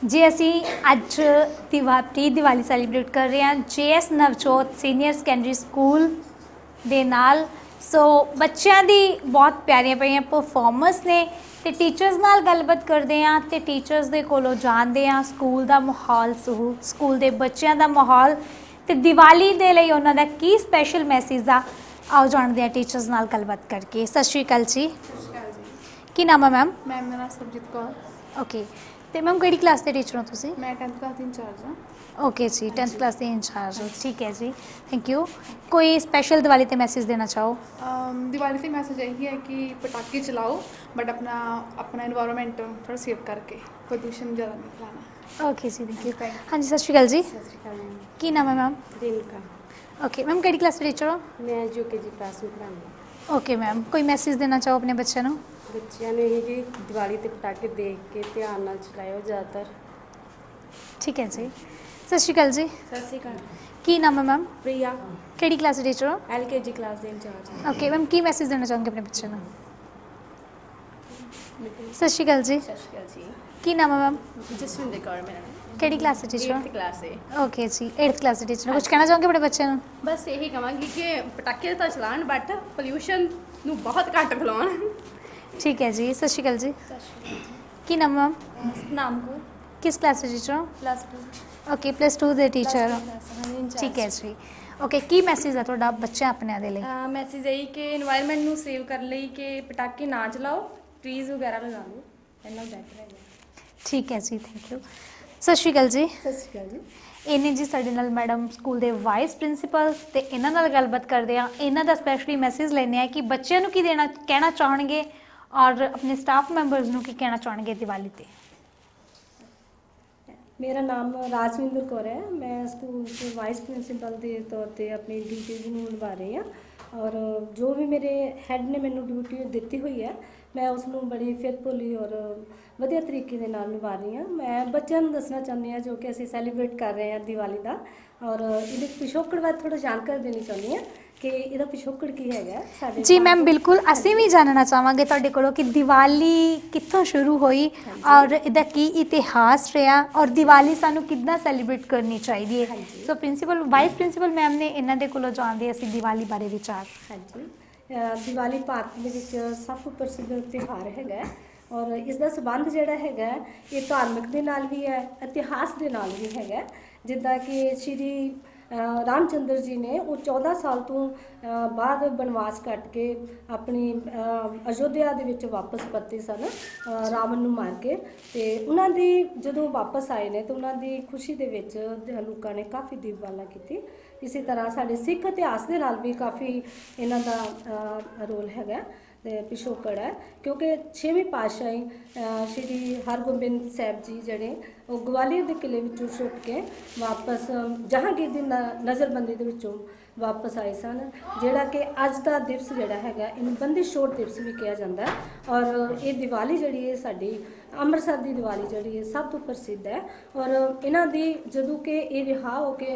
जी असी अज pre Diwali celebrate कर रहे हैं JS Navjot senior secondary school दे नाल। सो बच्चों की बहुत प्यारियां प्यारियां परफॉर्मेंस ने ते टीचर्स नाल गलबात करते हैं ते टीचर्स दे कोलों जानते हैं स्कूल का माहौल स्कूल के बच्चों का माहौल ते दिवाली दे लई उन्हां दा की स्पैशल मैसेज आ। आओ जानते हैं टीचर्स नाल गलबात करके। सत श्री अकाल जी। की नाम है मैम? मैम मेरा सरबजीत कौर। ओके तो मैम किहड़ी क्लास के टीचर हो तुसीं? मैं 10th क्लास इंचार्ज हाँ। ओके जी 10th क्लास के इंचार्ज हो, ठीक है जी, थैंक यू। कोई स्पेशल दिवाली ते मैसेज देना चाहो? दिवाली से मैसेज यही है कि पटाखे चलाओ बट अपना अपना इन्वायरमेंट थोड़ा सेव करके, प्रदूषण ज़्यादा नहीं फैलाना। ओके जी थैंक यू। हाँ जी सत श्री अकाल जी। सत श्री अकाल मैम। की नाम है मैम? रेणुका। ओके मैम किहड़ी क्लास के टीचर हो? मैं UKG क्लास में पढ़ाਉਂਦੀ। ओके मैम कोई मैसेज देना चाहो अपने बच्चों को? ਬੱਚਿਆਂ ਨੂੰ ਇਹ ਜੀ ਦੀਵਾਲੀ ਤੇ ਪਟਾਕੇ ਦੇਖ ਕੇ ਧਿਆਨ ਨਾਲ ਚਲਾਇਓ ਜ਼ਿਆਦਾਤਰ। ठीक है जी। सत श्री अकाल जी। ਸਤਿ ਸ਼੍ਰੀ ਅਕਾਲ। की नाम है मैम? ਪ੍ਰਿਆ किहड़ी क्लास के टीचर हो? LKG क्लास ਦੇ ਇੰਚਾਰਜ ਹਾਂ। ओके मैम की मैसेज देना चाहोगे अपने बच्चों को? सत श्री अकाल जी। ਸਤਿ ਸ਼੍ਰੀ ਅਕਾਲ ਜੀ। की नाम है मैम? ਜਸਵਿੰਦਰ ਕੌਰ ਮੇਰਾ ਨਾਮ। किहड़ी क्लास के टीचर हो? 8th क्लास है। ओके जी 8th क्लास के टीचर हो। कुछ कहना चाहोगे अपने बच्चों को? ਬਸ ਇਹੀ ਕਹਾਂਗੀ ਕਿ ਪਟਾਕੇ ਤਾਂ ਚਲਾਉਣ ਬਟ ਪੋਲਿਊਸ਼ਨ ਨੂੰ ਬਹੁਤ ਘੱਟ ਫੈਲਾਉਣ। ठीक है जी। सत श्री अकाल जी। की नाम मैम? ਨਾਮ ਕੋ किस क्लास के टीचर हो? +2 ओके +2 ਦੇ ਟੀਚਰ ਹੋ, ਠੀਕ ਹੈ ਜੀ। ਓਕੇ ਕੀ ਮੈਸੇਜ ਹੈ ਤੁਹਾਡਾ ਬੱਚਿਆਂ ਆਪਣਿਆਂ ਦੇ ਲਈ? ਮੈਸੇਜ ਇਹੀ ਕਿ এনवायरमेंट ਨੂੰ ਸੇਵ ਕਰਨ ਲਈ ਕਿ ਪਟਾਕੇ ਨਾ ਚਲਾਓ, ਟਰੀਜ਼ ਵਗੈਰਾ ਲਗਾ ਲਓ, ਇੰਨਾ ਬੈਟਰ ਹੈ। ਠੀਕ ਹੈ ਜੀ ਥੈਂਕ ਯੂ। ਸਤਿ ਸ਼੍ਰੀ ਅਕਾਲ ਜੀ। ਸਤਿ ਸ਼੍ਰੀ ਅਕਾਲ ਜੀ। ਇਹਨੇ ਜੀ ਸਾਡੇ ਨਾਲ ਮੈਡਮ ਸਕੂਲ ਦੇ ਵਾਈਸ ਪ੍ਰਿੰਸੀਪਲ ਤੇ ਇਹਨਾਂ ਨਾਲ ਗੱਲਬਾਤ ਕਰਦੇ ਆ। ਇਹਨਾਂ ਦਾ ਸਪੈਸ਼ਲੀ ਮੈਸੇਜ ਲੈਣੇ ਆ ਕਿ ਬੱਚਿਆਂ ਨੂੰ ਕੀ ਦੇਣਾ ਕਹਿਣਾ ਚਾਹਣਗੇ ਔਰ ਆਪਣੇ ਸਟਾਫ ਮੈਂਬਰਸ ਨੂੰ ਕੀ ਕਹਿਣਾ ਚਾਹਣਗੇ ਦੀਵਾਲੀ ਤੇ। मेरा नाम राजविंदर कौर है। मैं स्कूल के वाइस प्रिंसीपल के तौर पर अपनी ड्यूटीज़ निभा रही हाँ और जो भी मेरे हैड ने मैंने ड्यूटी दी हुई है मैं उसनों बड़ी फेथफुली और वधिया तरीके दे नाल निभा रही हाँ। मैं बच्चों को दसना चाहती हाँ जो कि असीं सैलीब्रेट कर रहे हैं दिवाली का और ये पिछोकड़ बारे थोड़ा जानकारी देनी चाहती हाँ कि ਇਹਦਾ ਪਿਛੋਕੜ ਕੀ ਹੈਗਾ ਸਾਡੇ। ਜੀ ਮੈਮ ਬਿਲਕੁਲ ਅਸੀਂ ਵੀ ਜਾਣਨਾ ਚਾਹਾਂਗੇ ਤੁਹਾਡੇ ਕੋਲੋਂ ਕਿ ਦੀਵਾਲੀ ਕਿੱਥੋਂ ਸ਼ੁਰੂ ਹੋਈ ਔਰ ਇਹਦਾ ਕੀ ਇਤਿਹਾਸ ਰਿਹਾ ਔਰ ਦੀਵਾਲੀ ਸਾਨੂੰ ਕਿੱਦਾਂ ਸੈਲੀਬ੍ਰੇਟ ਕਰਨੀ ਚਾਹੀਦੀ ਹੈ। So principal vice principal ma'am ਨੇ ਇਹਨਾਂ ਦੇ ਕੋਲੋਂ ਜਾਣਦੇ ਅਸੀਂ ਦੀਵਾਲੀ ਬਾਰੇ ਵਿਚਾਰ। ਹਾਂਜੀ ਦੀਵਾਲੀ ਭਾਰਤ ਦੇ ਵਿੱਚ ਸਭ ਤੋਂ ਪ੍ਰਸਿੱਧ ਤਿਉਹਾਰ ਹੈਗਾ ਔਰ ਇਸ ਦਾ ਸੰਬੰਧ ਜਿਹੜਾ ਹੈਗਾ ਇਹ ਧਾਰਮਿਕ ਦੇ ਨਾਲ ਵੀ ਹੈ, ਇਤਿਹਾਸ ਦੇ ਨਾਲ ਵੀ ਹੈਗਾ। ਜਿੱਦਾਂ ਕਿ ਸ਼੍ਰੀ राम चंद्र जी ने वो 14 साल तो बाद बनवास कट के अपनी अयोध्या दे विच वापस परते सन रावण नूं मार के। ते उन्हां दी जदों वापस आए ने तो उन्हां दी खुशी दे विच लोकां ने काफ़ी दीपमाला कीती। इसी तरह साडे सिख इतिहास दे नाल भी काफ़ी इन्हां दा रोल हैगा पिछोकड़ है क्योंकि 6वीं पातशाही श्री हरगोबिंद साहब जी जड़े वो ग्वालियर के किले विचों छुट के वापस जहांगीर की नज़रबंदी दे विचों वापस आए सन, जिहड़ा कि अज का दिवस जिहड़ा हैगा इन्हूं बंदिश छोड़ दिवस भी कहा जाता है। और ये दिवाली जिहड़ी है साडी ਅੰਮ੍ਰਿਤਸਰ ਦੀ ਦੀਵਾਲੀ ਜਿਹੜੀ ਹੈ ਸਭ ਤੋਂ ਪ੍ਰਸਿੱਧ ਹੈ ਔਰ ਇਹਨਾਂ ਦੀ ਜਦੋਂ ਕਿ ਇਹ ਰਿਹਾ ਹੋ ਕੇ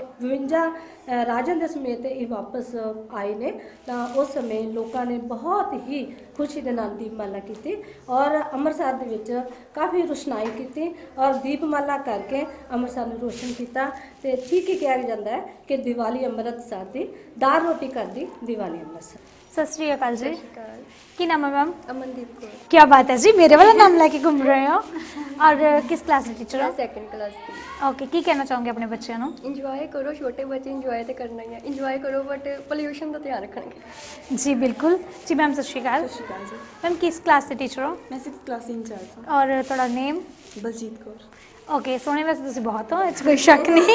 52 ਰਾਜਾਂ ਦੇ ਸਮੇਤ ਇਹ ਵਾਪਸ ਆਏ ਨੇ ਤਾਂ ਉਸ ਸਮੇਂ ਲੋਕਾਂ ਨੇ ਬਹੁਤ ਹੀ ਖੁਸ਼ੀ ਦੇ ਨਾਲ ਦੀਪਮਾਲਾ ਕੀਤੀ ਔਰ ਅੰਮ੍ਰਿਤਸਰ ਦੇ ਵਿੱਚ ਕਾਫੀ ਰੋਸ਼ਨਾਈ ਕੀਤੀ ਔਰ ਦੀਪਮਾਲਾ ਕਰਕੇ ਅੰਮ੍ਰਿਤਸਰ ਨੂੰ ਰੋਸ਼ਨ ਕੀਤਾ। ਤੇ ਠੀਕ ਹੀ ਕਿਹਾ ਜਾਂਦਾ ਹੈ ਕਿ ਦੀਵਾਲੀ ਅੰਮ੍ਰਿਤਸਰ ਦੀ ਦਾਲ ਰੋਟੀ ਕਰਦੀ ਦੀਵਾਲੀ ਅੰਮ੍ਰਿਤਸਰ। सत श्री अकाल जी। की नाम है मैम? ਅਮਨਦੀਪ ਕੌਰ। क्या बात है जी मेरे वाला नाम लेके घूम रहे हो। और किस क्लास के टीचर हो? 2nd क्लास ਦੀ। ओके की कहना चाहोगे अपने बच्चों को? ਇੰਜੋਏ ਕਰੋ, ਛੋਟੇ ਬੱਚੇ ਇੰਜੋਏ ਤੇ करना ही है, ਇੰਜੋਏ ਕਰੋ बट पोल्यूशन ਦਾ ਧਿਆਨ ਰੱਖਣਗੇ। जी बिल्कुल जी मैम सत श्री अकाल। ਸਤਿ ਸ਼੍ਰੀ ਅਕਾਲ ਜੀ। मैम किस क्लास के टीचर हो? मैं 6th क्लास इंचार्ज हाँ। और थोड़ा नेम? बलजीत कौर। ओके सोने वैसे तुम बहुत हो कोई शक नहीं।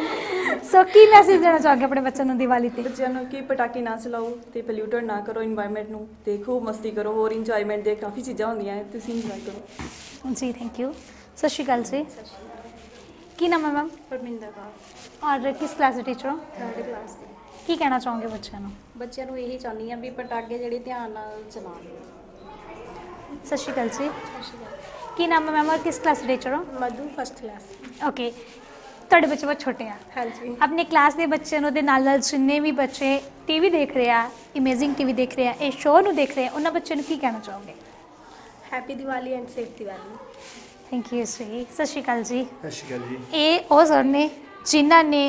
सो की मैसेज देना चाहोगे अपने बच्चों को दिवाली ते? ਬੱਚਿਆਂ ਨੂੰ ਕਿ ਪਟਾਕੇ ਨਾ ਚਲਾਓ ਤੇ ਪੋਲਿਊਟਡ ਨਾ ਕਰੋ এনवायरमेंट ਨੂੰ, ਦੇਖੋ ਮਸਤੀ ਕਰੋ ਹੋਰ ਇੰਜੋਇਮੈਂਟ ਦੇ ਕਾਫੀ ਚੀਜ਼ਾਂ ਹੁੰਦੀਆਂ ਹੈ, ਤੁਸੀਂ ਇੰਜੋਏ ਕਰੋ। जी थैंक यू। सत श्री अकाल जी। की नाम है मैम? ਪਰਮਿੰਦਰ ਕੌਰ। और किस क्लास के टीचर हो? 3rd क्लास ਦੀ। की कहना चाहोगे बच्चों को? ਬੱਚਿਆਂ ਨੂੰ ਇਹੀ ਚਾਹੁੰਦੀ ਹਾਂ ਵੀ ਪਟਾਕੇ ਜਿਹੜੇ ਧਿਆਨ ਨਾਲ ਚਲਾਉਣ। सत श्री अकाल जी। की नाम है मैम और किस क्लास के टीचर हो? ਮਧੂ 1st क्लास। ओके ਤੁਹਾਡੇ ਬੱਚੇ ਬਹੁਤ ਛੋਟੇ ਆ। ਹਾਂਜੀ। ਆਪਣੇ ਕਲਾਸ ਦੇ ਬੱਚਿਆਂ ਨੂੰ ਦੇ ਨਾਲ ਜਿੰਨੇ ਵੀ ਬੱਚੇ ਟੀਵੀ ਦੇਖ ਰਹੇ ਆ, ਅਮੇਜ਼ਿੰਗ ਟੀਵੀ ਦੇਖ ਰਹੇ ਆ, ਇਹ ਸ਼ੋਅ ਨੂੰ ਦੇਖ ਰਹੇ ਆ, ਉਹਨਾਂ ਬੱਚਿਆਂ ਨੂੰ ਕੀ ਕਹਿਣਾ ਚਾਹੋਗੇ? Happy Diwali and safe Diwali. Thank you ਜੀ। ਸਤਿ ਸ਼੍ਰੀ ਅਕਾਲ ਜੀ। ਸਤਿ ਸ਼੍ਰੀ ਅਕਾਲ ਜੀ। ਇਹ ਉਹ ਸਰ ਨੇ ਜਿਨ੍ਹਾਂ ਨੇ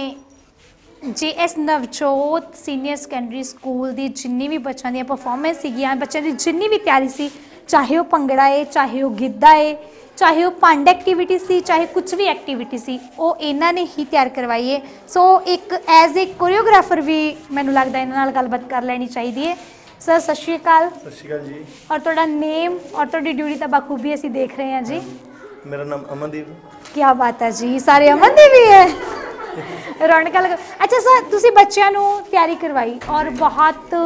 JS Navjot senior secondary school ਦੀ ਜਿੰਨੀ ਵੀ ਬੱਚਿਆਂ ਦੀਆਂ ਪਰਫਾਰਮੈਂਸ ਸੀਗੀਆਂ, ਬੱਚਿਆਂ ਦੀ ਜਿੰਨੀ ਵੀ ਤਿਆਰੀ ਸੀ, ਚਾਹੇ ਉਹ ਭੰਗੜਾ ਹੈ, ਚਾਹੇ ਉਹ ਗਿੱਧਾ ਹੈ, ਚਾਹੇ ਉਹ ਪੰਡ ਐਕਟੀਵਿਟੀ ਸੀ, ਚਾਹੇ ਕੁਝ ਵੀ ਐਕਟੀਵਿਟੀ ਸੀ, ਉਹ ਇਹਨਾਂ ਨੇ ਹੀ ਤਿਆਰ ਕਰਵਾਈ ਹੈ। ਸੋ ਇੱਕ ਐਜ਼ ਏ ਕੋਰੀਓਗ੍ਰਾਫਰ ਵੀ ਮੈਨੂੰ ਲੱਗਦਾ ਇਹਨਾਂ ਨਾਲ ਗੱਲਬਾਤ ਕਰ ਲੈਣੀ ਚਾਹੀਦੀ ਹੈ। ਸਰ ਸਤਿ ਸ਼੍ਰੀ ਅਕਾਲ। ਸਤਿ ਸ਼੍ਰੀ ਅਕਾਲ ਜੀ। ਔਰ ਤੁਹਾਡਾ ਨੇਮ ਔਰ ਤੁਹਾਡੀ ਡਿਊਟੀ ਤਾਂ ਬਾਖੂਬੀ ਅਸੀਂ ਦੇਖ ਰਹੇ ਹਾਂ ਜੀ। ਮੇਰਾ ਨਾਮ ਅਮਨਦੀਪ। ਕੀ ਬਾਤ ਹੈ ਜੀ, ਸਾਰੇ ਅਮਨਦੀਪ ਵੀ ਹੈ। ਰੌਣਕਾਂ ਲਗਾ। ਅੱਛਾ ਸਰ, ਤੁਸੀਂ ਬੱਚਿਆਂ ਨੂੰ ਤਿਆਰੀ ਕਰਵਾਈ ਔਰ ਬਹੁਤ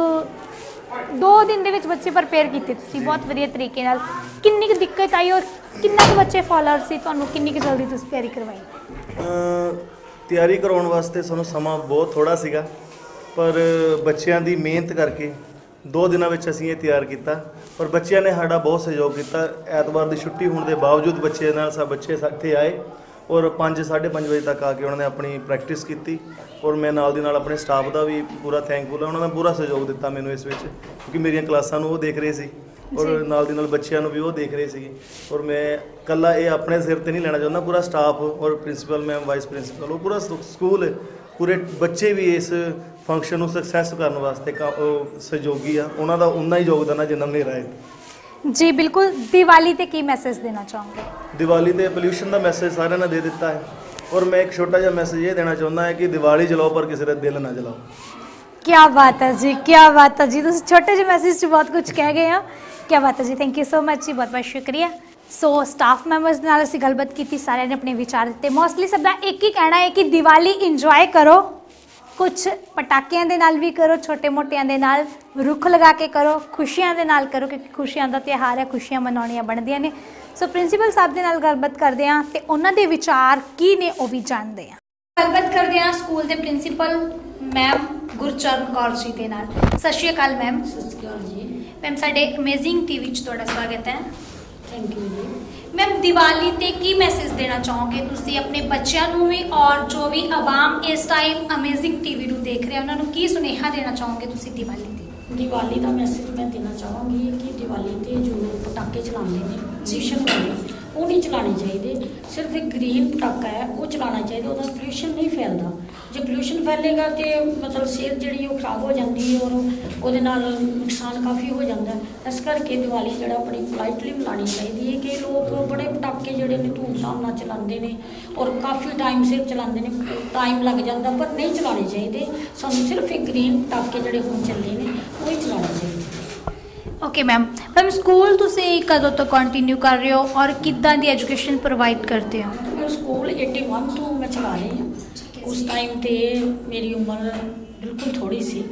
2 ਦਿਨ ਦੇ ਵਿੱਚ ਬੱਚੇ ਪ੍ਰਪੇਅਰ ਕੀਤੇ ਤੁਸੀਂ ਬਹੁਤ ਵਧੀਆ ਤਰੀਕੇ ਨਾਲ। ਕਿੰਨੀ ਕੁ ਦਿੱਕਤ ਆਈ ਔਰ ਕਿੰਨਾ ਕੁ ਬੱਚੇ ਫਾਲੋਅਰ ਸੀ ਤੁਹਾਨੂੰ, ਕਿੰਨੀ ਕੁ ਜਲਦੀ ਤੁਸੀਂ ਤਿਆਰੀ ਕਰਵਾਈ? ਤਿਆਰੀ ਕਰਾਉਣ ਵਾਸਤੇ ਸਾਨੂੰ ਸਮਾਂ ਬਹੁਤ ਥੋੜ੍ਹਾ ਸੀਗਾ, ਪਰ ਬੱਚਿਆਂ ਦੀ ਮਿਹਨਤ ਕਰਕੇ 2 ਦਿਨਾਂ ਵਿੱਚ ਅਸੀਂ ਇਹ ਤਿਆਰ ਕੀਤਾ। ਪਰ ਬੱਚਿਆਂ ਨੇ ਸਾਡਾ ਬਹੁਤ ਸਹਿਯੋਗ ਕੀਤਾ। ਐਤਵਾਰ ਦੀ ਛੁੱਟੀ ਹੋਣ ਦੇ ਬਾਵਜੂਦ ਬੱਚੇ ਇੱਥੇ ਆਏ ਔਰ 5-5:30 ਵਜੇ ਤੱਕ ਆ ਕੇ ਉਹਨਾਂ ਨੇ ਆਪਣੀ ਪ੍ਰੈਕਟਿਸ ਕੀਤੀ। ਔਰ ਮੈਂ ਨਾਲ ਦੀ ਨਾਲ ਆਪਣੇ ਸਟਾਫ ਦਾ ਵੀ ਪੂਰਾ ਥੈਂਕਫੁਲ ਹਾਂ, ਉਹਨਾਂ ਨੇ ਪੂਰਾ ਸਹਿਯੋਗ ਦਿੱਤਾ ਮੈਨੂੰ ਇਸ ਵਿੱਚ, ਕਿਉਂਕਿ ਮੇਰੀਆਂ ਕਲਾਸਾਂ ਨੂੰ ਉਹ ਦੇਖ ਰਹੇ ਸੀ ਔਰ ਨਾਲ ਦੀ ਨਾਲ ਬੱਚਿਆਂ ਨੂੰ ਵੀ ਉਹ ਦੇਖ ਰਹੇ ਸੀ। ਔਰ ਮੈਂ ਇਕੱਲਾ ਇਹ ਆਪਣੇ ਸਿਰ 'ਤੇ ਨਹੀਂ ਲੈਣਾ ਚਾਹੁੰਦਾ, ਪੂਰਾ ਸਟਾਫ ਔਰ ਪ੍ਰਿੰਸੀਪਲ ਮੈਮ, ਵਾਈਸ ਪ੍ਰਿੰਸੀਪਲ, ਉਹ ਪੂਰਾ ਸਕੂਲ, ਪੂਰੇ ਬੱਚੇ ਵੀ ਇਸ ਫੰਕਸ਼ਨ ਨੂੰ ਸਕਸੈਸ ਕਰਨ ਵਾਸਤੇ ਸਹਿਯੋਗੀ ਆ। ਉਹਨਾਂ ਦਾ ਉਨਾ ਹੀ ਯੋਗਦਾਨ ਹੈ ਜਿੰਨਾ ਮੇਰਾ ਹੈ ਜੀ। ਬਿਲਕੁਲ। ਦੀਵਾਲੀ ਤੇ ਕੀ ਮੈਸੇਜ ਦੇਣਾ ਚਾਹੋਗੇ? ਦੀਵਾਲੀ ਤੇ ਪੋਲਿਊਸ਼ਨ ਦਾ ਮੈਸੇਜ ਸਾਰਿਆਂ ਨੇ ਦੇ ਦਿੱਤਾ ਹੈ ਔਰ ਮੈਂ ਇੱਕ ਛੋਟਾ ਜਿਹਾ ਮੈਸੇਜ ਇਹ ਦੇਣਾ ਚਾਹੁੰਦਾ ਹੈ ਕਿ ਦੀਵਾਲੀ ਜਲਾਓ ਪਰ ਕਿਸੇ ਦਾ ਦਿਲ ਨਾ ਜਲਾਓ। ਕੀ ਬਾਤ ਹੈ ਜੀ, ਕੀ ਬਾਤ ਹੈ ਜੀ। ਤੁਸੀਂ ਛੋਟੇ ਜਿਹੇ ਮੈਸੇਜ 'ਚ ਬਹੁਤ ਕੁਝ ਕਹਿ ਗਏ ਆ। ਕੀ ਬਾਤ ਹੈ ਜੀ, ਥੈਂਕ ਯੂ ਸੋ ਮਚ ਜੀ, ਬਹੁਤ ਬਹੁਤ ਸ਼ੁਕਰੀਆ। ਸੋ ਸਟਾਫ ਮੈਂਬਰਸ ਨਾਲ ਅਸੀਂ ਗੱਲਬਾਤ ਕੀਤੀ, ਸਾਰਿਆਂ ਨੇ ਆਪਣੇ ਵਿਚਾਰ ਦਿੱਤੇ। ਮੋਸਟਲੀ ਸਭ ਦਾ ਇੱਕ ਹੀ ਕਹਿਣਾ ਹੈ ਕਿ ਦੀਵਾਲੀ ਇੰਜੋਏ ਕਰੋ, ਕੁਛ ਪਟਾਕਿਆਂ ਦੇ ਨਾਲ ਵੀ ਕਰੋ, ਛੋਟੇ ਮੋਟਿਆਂ ਦੇ ਨਾਲ, ਰੁੱਖ ਲਗਾ ਕੇ ਕਰੋ, ਖੁਸ਼ੀਆਂ ਦੇ ਨਾਲ ਕਰੋ, ਕਿਉਂਕਿ ਖੁਸ਼ੀਆਂ ਦਾ ਤਿਉਹਾਰ ਹੈ, ਖੁਸ਼ੀਆਂ ਮਨਾਉਣੀਆਂ ਬਣਦੀਆਂ ਨੇ। ਸੋ ਪ੍ਰਿੰਸੀਪਲ ਸਾਹਿਬ ਦੇ ਨਾਲ ਗੱਲਬਾਤ ਕਰਦੇ ਹਾਂ ਤੇ ਉਹਨਾਂ ਦੇ ਵਿਚਾਰ ਕੀ ਨੇ ਉਹ ਵੀ ਜਾਣਦੇ ਹਾਂ। ਗੱਲਬਾਤ ਕਰਦੇ ਹਾਂ ਸਕੂਲ ਦੇ ਪ੍ਰਿੰਸੀਪਲ ਮੈਮ ਗੁਰਚਰਨ ਕੌਰ ਜੀ ਦੇ ਨਾਲ। ਸਤਿ ਸ਼੍ਰੀ ਅਕਾਲ ਮੈਮ। ਸਤਿ ਸ਼੍ਰੀ ਅਕਾਲ ਜੀ ਮੈਮ, ਸਾਡੇ ਅਮੇਜ਼ਿੰਗ ਟੀਵੀ 'ਚ ਤੁਹਾਡਾ ਸਵਾਗਤ ਹੈ। ਥੈਂਕ ਯੂ ਜੀ। ਮੈਮ, ਦੀਵਾਲੀ ਤੇ ਕੀ ਮੈਸੇਜ ਦੇਣਾ ਚਾਹੋਗੇ ਤੁਸੀਂ ਆਪਣੇ ਬੱਚਿਆਂ ਨੂੰ ਵੀ ਔਰ ਜੋ ਵੀ ਆਵਾਮ ਇਸ ਟਾਈਮ ਅਮੇਜ਼ਿੰਗ ਟੀਵੀ ਨੂੰ ਦੇਖ ਰਿਹਾ ਉਹਨਾਂ ਨੂੰ ਕੀ ਸੁਨੇਹਾ ਦੇਣਾ ਚਾਹੋਗੇ ਤੁਸੀਂ ਦੀਵਾਲੀ ਤੇ? ਦੀਵਾਲੀ ਦਾ ਮੈਸੇਜ ਮੈਂ ਦੇਣਾ ਚਾਹਾਂਗੀ ਕਿ ਦੀਵਾਲੀ ਤੇ ਜੋ ਪਟਾਕੇ ਚਲਾਉਂਦੇ ਨੇ ਪੋਲਿਊਸ਼ਨ ਵਾਲੇ, ਉਹ ਨਹੀਂ ਚਲਾਉਣੇ ਚਾਹੀਦੇ। ਸਿਰਫ ਇੱਕ ਗ੍ਰੀਨ ਪਟਾਕਾ ਹੈ ਉਹ ਚਲਾਉਣਾ ਚਾਹੀਦਾ, ਉਹਦਾ ਪੋਲਿਊਸ਼ਨ ਨਹੀਂ ਫੈਲਦਾ। ਜੇ ਪੋਲਿਊਸ਼ਨ ਫੈਲੇਗਾ ਤੇ ਮਤਲਬ ਸਿਹਤ ਜਿਹੜੀ ਉਹ ਖਰਾਬ ਹੋ ਜਾਂਦੀ ਹੈ ਔਰ ਉਹਦੇ ਨਾਲ ਨੁਕਸਾਨ ਕਾਫੀ ਹੋ ਜਾਂਦਾ। ਇਸ ਕਰਕੇ ਦੀਵਾਲੀ ਜਿਹੜਾ ਆਪਣੀ ਪੋਲਾਈਟਲੀ ਮਨਾਉਣੀ ਚਾਹੀਦੀ ਹੈ ਕਿ ਲੋਕ ਬੜੇ ਪਟਾਕੇ ਜਿਹੜੇ ਨੇ ਧੂਮਧਾਮ ਨਾਲ ਚਲਾਉਂਦੇ ਨੇ ਔਰ ਕਾਫੀ ਟਾਈਮ ਸਿਰ ਚਲਾਉਂਦੇ ਨੇ, ਟਾਈਮ ਲੱਗ ਜਾਂਦਾ, ਪਰ ਨਹੀਂ ਚਲਾਉਣੇ ਚਾਹੀਦੇ। ਸਾਨੂੰ ਸਿਰਫ ਇੱਕ ਗ੍ਰੀਨ ਪਟਾਕੇ ਜਿਹੜੇ ਹੁਣ ਚੱਲੇ ਨੇ ਉਹ ਹੀ ਚਲਾਉਣੇ ਚਾਹੀਦੇ। Okay ma'am. ਮੈਮ, ਸਕੂਲ ਤੁਸੀਂ ਕਦੋਂ ਤੋਂ ਕੰਟੀਨਿਊ ਕਰ ਰਹੇ ਹੋ ਔਰ ਕਿੱਦਾਂ ਦੀ ਐਜੂਕੇਸ਼ਨ ਪ੍ਰੋਵਾਈਡ ਕਰਦੇ ਹੋ? ਮੈਂ ਸਕੂਲ 81 ਤੋਂ ਮੈਂ ਚਲਾ ਰਹੀ ਹਾਂ। ਉਸ ਟਾਈਮ ਤੇ ਮੇਰੀ ਉਮਰ ਬਿਲਕੁਲ ਥੋੜੀ ਸੀ,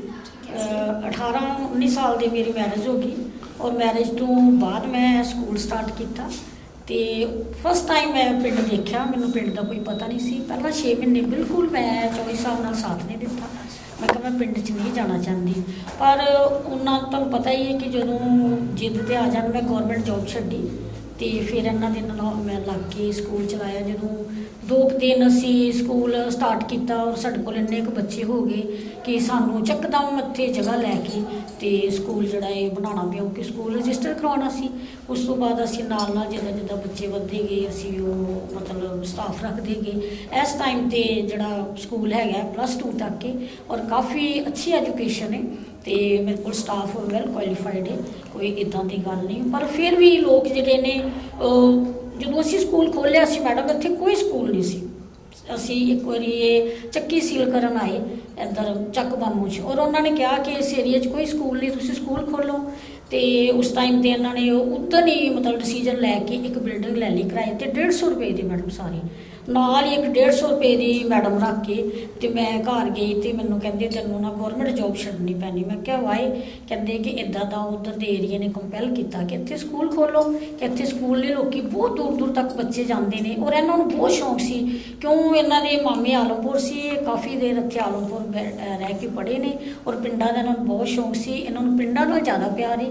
18-19 ਸਾਲ ਦੀ ਮੇਰੀ ਮੈਰਿਜ ਹੋ ਗਈ ਔਰ ਮੈਰਿਜ ਤੋਂ ਬਾਅਦ ਮੈਂ ਸਕੂਲ ਸਟਾਰਟ ਕੀਤਾ। ਤੇ ਫਸਟ ਟਾਈਮ ਮੈਂ ਪਿੰਡ ਦੇਖਿਆ, ਮੈਨੂੰ ਪਿੰਡ ਦਾ ਕੋਈ ਪਤਾ ਨਹੀਂ ਸੀ। ਪਹਿਲਾਂ 6 ਮਹੀਨੇ ਬਿਲਕੁਲ ਮੈਂ ਚੌਵੀ ਸਾਹਿਬ ਨਾਲ ਸਾਥ ਨਹੀਂ ਦਿੱਤਾ। ਮੈਂ ਕਿਹਾ ਮੈਂ ਪਿੰਡ 'ਚ ਨਹੀਂ ਜਾਣਾ ਚਾਹੁੰਦੀ, ਪਰ ਉਹਨਾਂ ਤੁਹਾਨੂੰ ਪਤਾ ਹੀ ਹੈ ਕਿ ਜਦੋਂ ਜਿੱਦ ਤੇ ਆ ਜਾਣ, ਮੈਂ ਗੌਰਮੈਂਟ ਜੋਬ ਛੱਡੀ ਤੇ ਫਿਰ ਇਹਨਾਂ ਦੇ ਨਾਲ ਮੈਂ ਲੱਗ ਕੇ ਸਕੂਲ ਚਲਾਇਆ। ਜਦੋਂ 2 ਦਿਨ ਅਸੀਂ ਸਕੂਲ ਸਟਾਰਟ ਕੀਤਾ ਔਰ ਸਾਡੇ ਕੋਲ ਇੰਨੇ ਕੁ ਬੱਚੇ ਹੋ ਗਏ ਕਿ ਸਾਨੂੰ ਚੱਕਦਮ ਇੱਥੇ ਜਗ੍ਹਾ ਲੈ ਕੇ ਤੇ ਸਕੂਲ ਜਿਹੜਾ ਇਹ ਬਣਾਉਣਾ ਪਿਆ, ਕਿ ਸਕੂਲ ਰਜਿਸਟਰ ਕਰਵਾਉਣਾ ਸੀ। ਉਸ ਤੋਂ ਬਾਅਦ ਅਸੀਂ ਨਾਲ ਨਾਲ ਜਿੱਦਾਂ ਬੱਚੇ ਵੱਧਦੇ ਗਏ ਅਸੀਂ ਉਹ ਮਤਲਬ ਸਟਾਫ ਰੱਖਦੇ ਗਏ। ਇਸ ਟਾਈਮ ਤੇ ਜਿਹੜਾ ਸਕੂਲ ਹੈਗਾ +2 ਤੱਕ ਹੈ ਔਰ ਕਾਫੀ ਅੱਛੀ ਐਜੂਕੇਸ਼ਨ ਹੈ ਤੇ ਮੇਰੇ ਕੋਲ ਸਟਾਫ ਵੈਲ ਕੁਆਲੀਫਾਈਡ ਹੈ, ਕੋਈ ਇੱਦਾਂ ਦੀ ਗੱਲ ਨਹੀਂ। ਪਰ ਫਿਰ ਵੀ ਲੋਕ ਜਿਹੜੇ ਨੇ ਜਦੋਂ ਅਸੀਂ ਸਕੂਲ ਖੋਲ੍ਹਿਆ ਸੀ ਮੈਡਮ, ਇੱਥੇ ਕੋਈ ਸਕੂਲ ਨਹੀਂ ਸੀ। ਅਸੀਂ ਇੱਕ ਵਾਰੀ ਇਹ ਚੱਕੀ ਸੀਲ ਕਰਨ ਆਏ ਇੱਧਰ ਚੱਕ ਬਾਮੂ 'ਚ ਔਰ ਉਹਨਾਂ ਨੇ ਕਿਹਾ ਕਿ ਇਸ ਏਰੀਏ 'ਚ ਕੋਈ ਸਕੂਲ ਨਹੀਂ, ਤੁਸੀਂ ਸਕੂਲ ਖੋਲ੍ਹੋ। ਤੇ ਉਸ ਟਾਈਮ ਤੇ ਇਹਨਾਂ ਨੇ ਉੱਧਰ ਹੀ ਮਤਲਬ ਡਿਸੀਜਨ ਲੈ ਕੇ ਇੱਕ ਬਿਲਡਿੰਗ ਲੈ ਲਈ ਕਿਰਾਏ ਤੇ 150 ਰੁਪਏ ਦੀ ਮੈਡਮ ਸਾਰੀ, ਨਾਲ ਹੀ ਇੱਕ 150 ਰੁਪਏ ਦੀ ਮੈਡਮ ਰੱਖ ਕੇ ਤੇ ਮੈਂ ਘਰ ਗਈ ਤੇ ਮੈਨੂੰ ਕਹਿੰਦੇ ਤੈਨੂੰ ਨਾ ਗੌਰਮੈਂਟ ਜੋਬ ਛੱਡਣੀ ਪੈਣੀ। ਮੈਂ ਕਿਹਾ ਵਾਏ? ਕਹਿੰਦੇ ਕਿ ਇੱਦਾਂ ਦਾ ਉੱਧਰ ਦੇ ਏਰੀਏ ਨੇ ਕੰਪੈਲ ਕੀਤਾ ਕਿ ਇੱਥੇ ਸਕੂਲ ਖੋਲ੍ਹੋ, ਕਿ ਇੱਥੇ ਸਕੂਲ ਲਈ ਲੋਕੀ ਬਹੁਤ ਦੂਰ ਦੂਰ ਤੱਕ ਬੱਚੇ ਜਾਂਦੇ ਨੇ ਔਰ ਇਹਨਾਂ ਨੂੰ ਬਹੁਤ ਸ਼ੌਂਕ ਸੀ। ਕਿਉਂ? ਇਹਨਾਂ ਦੇ ਮਾਮੇ ਆਲਮਪੁਰ ਸੀ, ਕਾਫੀ ਦੇਰ ਇੱਥੇ ਆਲਮਪੁਰ ਰਹਿ ਕੇ ਪੜ੍ਹੇ ਨੇ ਔਰ ਪਿੰਡਾਂ ਦਾ ਇਹਨਾਂ ਨੂੰ ਬਹੁਤ ਸ਼ੌਂਕ ਸੀ। ਇਹਨਾਂ ਨੂੰ ਪਿੰਡਾਂ ਨਾਲ ਜ਼ਿਆਦਾ ਪਿਆਰ ਹੈ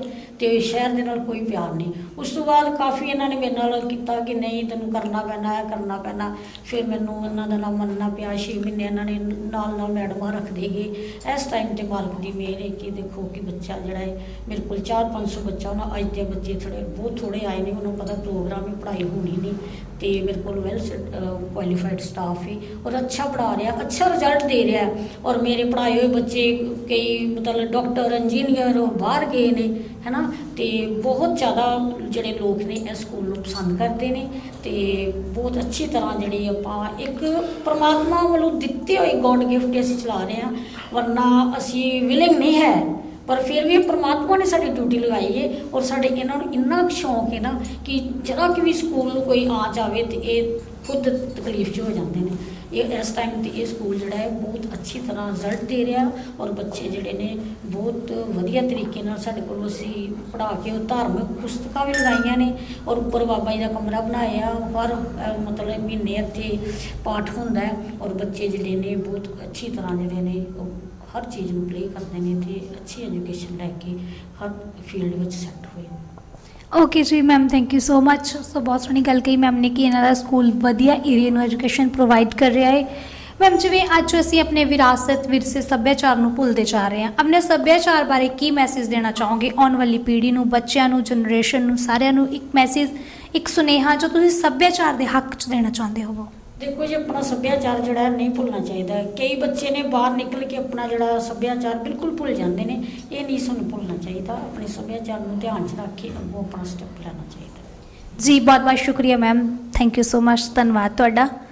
ਤੇ ਸ਼ਹਿਰ ਦੇ ਨਾਲ ਕੋਈ ਪਿਆਰ ਨਹੀਂ। ਉਸ ਤੋਂ ਬਾਅਦ ਕਾਫੀ ਇਹਨਾਂ ਨੇ ਮੇਰੇ ਨਾਲ ਕੀਤਾ ਕਿ ਨਹੀਂ ਤੈਨੂੰ ਕਰਨਾ ਪੈਣਾ ਹੈ, ਕਰਨਾ ਪੈਣਾ। ਫਿਰ ਮੈਨੂੰ ਇਹਨਾਂ ਦਾ ਨਾਲ ਮੰਨਣਾ ਪਿਆ। 6 ਮਹੀਨੇ ਇਹਨਾਂ ਨੇ ਨਾਲ ਮੈਡਮਾਂ ਰੱਖਦੇ ਗਏ। ਇਸ ਟਾਈਮ ਤੇ ਮਾਲਕ ਦੀ ਮਿਹਰ ਹੈ ਕਿ ਦੇਖੋ ਕਿ ਬੱਚਾ ਜਿਹੜਾ ਹੈ ਮੇਰੇ ਕੋਲ 400-500 ਬੱਚਾ ਉਹਨਾਂ ਅੱਜ ਦੇ ਬੱਚੇ ਬਹੁਤ ਥੋੜੇ ਆਏ ਨੇ, ਉਹਨਾਂ ਨੂੰ ਪਤਾ ਪ੍ਰੋਗਰਾਮ ਹੀ ਪੜ੍ਹਾਈ ਹੋਣੀ ਨਹੀਂ ਤੇ ਮੇਰੇ ਕੋਲ ਵੈਲ ਕੁਆਲੀਫਾਈਡ ਸਟਾਫ ਹੈ ਔਰ ਅੱਛਾ ਪੜ੍ਹਾ ਰਿਹਾ, ਅੱਛਾ ਰਿਜ਼ਲਟ ਦੇ ਰਿਹਾ ਹੈ। ਔਰ ਮੇਰੇ ਪੜ੍ਹਾਏ ਹੋਏ ਬੱਚੇ ਕਈ ਮਤਲਬ ਡਾਕਟਰ ਇੰਜੀਨੀਅਰ ਬਾਹਰ ਗਏ ਨੇ ਹੈ ਨਾ, ਤੇ ਬਹੁਤ ਜ਼ਿਆਦਾ ਜਿਹੜੇ ਲੋਕ ਨੇ ਇਸ ਸਕੂਲ ਨੂੰ ਪਸੰਦ ਕਰਦੇ ਨੇ ਤੇ ਬਹੁਤ ਅੱਛੀ ਤਰ੍ਹਾਂ ਜਿਹੜੀ ਆਪਾਂ ਇੱਕ ਪਰਮਾਤਮਾ ਵੱਲੋਂ ਦਿੱਤੇ ਹੋਏ ਗੋਡ ਗਿਫਟ ਅਸੀਂ ਚਲਾ ਰਹੇ ਹਾਂ। ਵਰਨਾ ਅਸੀਂ ਵਿਲਿੰਗ ਨਹੀਂ ਹੈ, ਪਰ ਫਿਰ ਵੀ ਪਰਮਾਤਮਾ ਨੇ ਸਾਡੀ ਡਿਊਟੀ ਲਗਾਈ ਹੈ ਔਰ ਸਾਡੇ ਇਹਨਾਂ ਨੂੰ ਇੰਨਾ ਸ਼ੌਂਕ ਹੈ ਨਾ ਕਿ ਜਰਾ ਕਿ ਵੀ ਸਕੂਲ ਨੂੰ ਕੋਈ ਆ ਜਾਵੇ ਤੇ ਇਹ ਖੁਦ ਤਕਲੀਫ 'ਚ ਹੋ ਜਾਂਦੇ ਨੇ। ਇਹ ਇਸ ਟਾਈਮ ਤੇ ਇਹ ਸਕੂਲ ਜਿਹੜਾ ਹੈ ਬਹੁਤ ਅੱਛੀ ਤਰ੍ਹਾਂ ਰਿਜ਼ਲਟ ਦੇ ਰਿਹਾ ਔਰ ਬੱਚੇ ਜਿਹੜੇ ਨੇ ਬਹੁਤ ਵਧੀਆ ਤਰੀਕੇ ਨਾਲ ਸਾਡੇ ਕੋਲ ਅਸੀਂ ਪੜ੍ਹਾ ਕੇ ਉਹ ਧਾਰਮਿਕ ਪੁਸਤਕਾਂ ਵੀ ਲਗਾਈਆਂ ਨੇ ਔਰ ਉੱਪਰ ਬਾਬਾ ਜੀ ਦਾ ਕਮਰਾ ਬਣਾਇਆ। ਹਰ ਮਤਲਬ ਮਹੀਨੇ ਇੱਥੇ ਪਾਠ ਹੁੰਦਾ ਹੈ ਔਰ ਬੱਚੇ ਜਿਹੜੇ ਨੇ ਬਹੁਤ ਅੱਛੀ ਤਰ੍ਹਾਂ ਜਿਹੜੇ ਨੇ ਉਹ ਹਰ ਚੀਜ਼ ਨੂੰ ਪਲੇ ਕਰਦੇ ਨੇ ਤੇ ਅੱਛੀ ਐਜੂਕੇਸ਼ਨ ਲੈ ਕੇ ਹਰ ਫੀਲਡ ਵਿੱਚ ਸੈੱਟ ਹੋਏ। ਓਕੇ ਜੀ ma'am, thank you so much. So ਬਹੁਤ ਸੋਹਣੀ ਗੱਲ ਕਹੀ ਮੈਮ ਨੇ ਕਿ ਇਹਨਾਂ ਦਾ ਸਕੂਲ ਵਧੀਆ ਏਰੀਆ ਨੂੰ ਐਜੂਕੇਸ਼ਨ ਪ੍ਰੋਵਾਈਡ ਕਰ ਰਿਹਾ ਹੈ। ਮੈਮ ਜਿਵੇਂ ਅੱਜ ਅਸੀਂ ਆਪਣੇ ਵਿਰਾਸਤ ਵਿਰਸੇ ਸੱਭਿਆਚਾਰ ਨੂੰ ਭੁੱਲਦੇ ਜਾ ਰਹੇ ਹਾਂ, ਆਪਣੇ ਸੱਭਿਆਚਾਰ ਬਾਰੇ ਕੀ ਮੈਸੇਜ ਦੇਣਾ ਚਾਹੋਗੇ ਆਉਣ ਵਾਲੀ ਪੀੜ੍ਹੀ ਨੂੰ, ਬੱਚਿਆਂ ਨੂੰ, ਜਨਰੇਸ਼ਨ ਨੂੰ, ਸਾਰਿਆਂ ਨੂੰ ਇੱਕ ਮੈਸੇਜ, ਇੱਕ ਸੁਨੇਹਾ ਜੋ ਤੁਸੀਂ ਸੱਭਿਆਚਾਰ ਦੇ ਹੱਕ 'ਚ ਦੇਣਾ ਚਾਹੁੰਦੇ ਹੋ? ਦੇਖੋ ਜੀ, ਆਪਣਾ ਸੱਭਿਆਚਾਰ ਜਿਹੜਾ ਨਹੀਂ ਭੁੱਲਣਾ ਚਾਹੀਦਾ। ਕਈ ਬੱਚੇ ਨੇ ਬਾਹਰ ਨਿਕਲ ਕੇ ਆਪਣਾ ਜਿਹੜਾ ਸੱਭਿਆਚਾਰ ਬਿਲਕੁਲ ਭੁੱਲ ਜਾਂਦੇ ਨੇ, ਇਹ ਨਹੀਂ ਸਾਨੂੰ ਭੁੱਲਣਾ ਚਾਹੀਦਾ। ਆਪਣੇ ਸੱਭਿਆਚਾਰ ਨੂੰ ਧਿਆਨ 'ਚ ਰੱਖ ਕੇ ਅੱਗੋਂ ਆਪਣਾ ਸਟੈਪ ਲੈਣਾ ਚਾਹੀਦਾ। ਜੀ ਬਹੁਤ ਬਹੁਤ ਸ਼ੁਕਰੀਆ ma'am, thank you so much, ਧੰਨਵਾਦ ਤੁਹਾਡਾ।